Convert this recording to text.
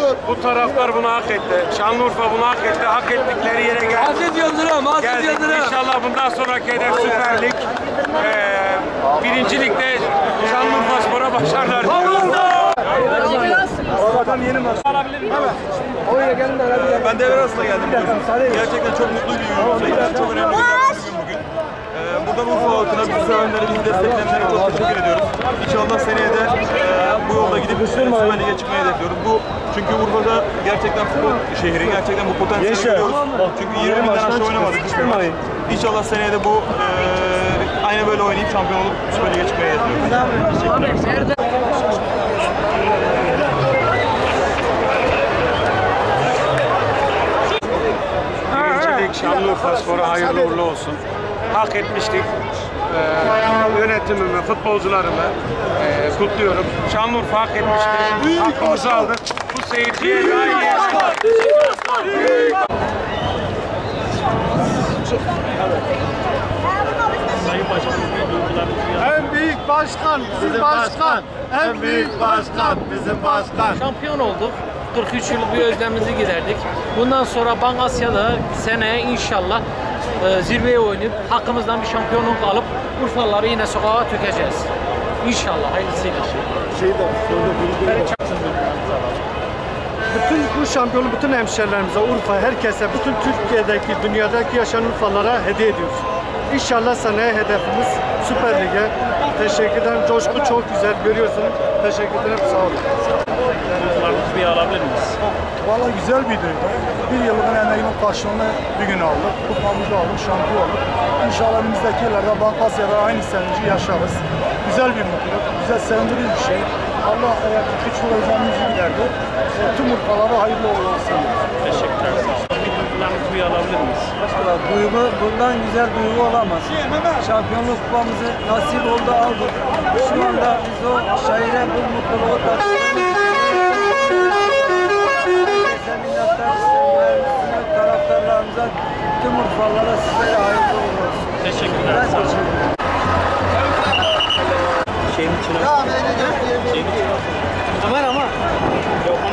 Bu taraftar bunu hak etti. Şanlıurfa bunu hak etti. Hak ettikleri yere geldi. Aziz Yıldırım, Aziz Yıldırım. İnşallah bundan sonraki hedef Süper Lig. Birinci Lig'de Şanlıurfa Spor'a başarılar diliyoruz. Ben devre arasında geldim. Gerçekten çok mutlu bir gün. Çok önemli bir gün bugün. Buradan Urfa halkına, bizi sevenlere, bizi destekleyenlere çok teşekkür ediyoruz. İnşallah seneye de bu yolda gidip Süper Lig'e çıkmayı hedefliyoruz. Çünkü Urfa'da gerçekten futbol şehri, gerçekten bu potansiyeli görüyoruz. Çünkü 20 binden aşağı oynamadık hiçbir maç. İnşallah seneye de bu aynı böyle oynayıp şampiyon olup Süper Lig'e çıkmayı hedefliyoruz. Şanlıurfa Spor'a hayırlı uğurlu olsun. Hak etmiştik. Yönetimimi, futbolcularımı kutluyorum. Şanlıurfa hak etmişti. Hakkımızı aldık. Bu seyirciye layık. En büyük başkan bizim başkan. En büyük başkan bizim başkan. Şampiyon olduk. 43 yıllık bir özlemimizi giderdik. Bundan sonra Bank Asya'da seneye inşallah zirveye oynayıp hakkımızdan bir şampiyonluk alıp Urfalıları yine sokağa tökeceğiz. İnşallah hayırlısıyla. Bütün bu şampiyonu bütün hemşerilerimize, Urfa, herkese, bütün Türkiye'deki, dünyadaki yaşayan Urfalılara hediye ediyoruz. İnşallah seneye hedefimiz Süper Lig'e. Teşekkür ederim. Coşku çok güzel görüyorsun. Teşekkür ederim. Sağ olun. Bir alabilir miyiz? Valla güzel bir duygu. Bir yılın emeğinin karşılığını bir gün aldık. Kupamızı aldık, şampiyon olduk. İnşallah önümüzdeki yıllarda Bank Asya'da aynı sevinci yaşarız. Güzel bir mutluluk, güzel sevindirici bir şey. Allah küçük özlemimizi giderdi. Tüm Urfalara hayırlı uğurlu olsun. Teşekkürler. Bir alabilir miyiz? Duygu, bundan güzel duygu olamaz. Şampiyonluk kupamızı nasip oldu aldık. Şu anda biz o şaire bu mutluluğu taşıyoruz. Taraftarlarımıza, tüm Urfalılara, sizlere hayırlı uğurlu olsun. Teşekkürler. Şeyin içine. Kamera ama. Yok.